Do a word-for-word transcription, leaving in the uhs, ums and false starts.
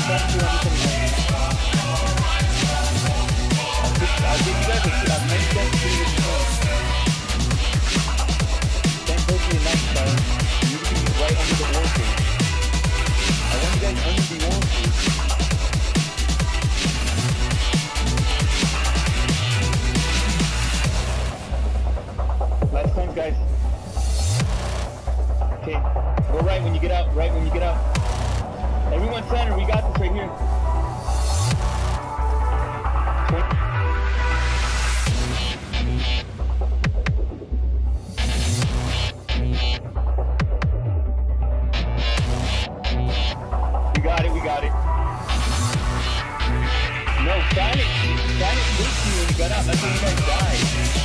that's two hundred twenty-nine. I'll give you guys a nice step to the front. Stand close to the next car. You can be right under the wall cage. I want you guys under the wall cage. Last time, guys. Okay, go right when you get out, right when you get out. Everyone center, we got this right here. We got it, we got it. No, silent, silent looked you when you got out, that's when you guys died.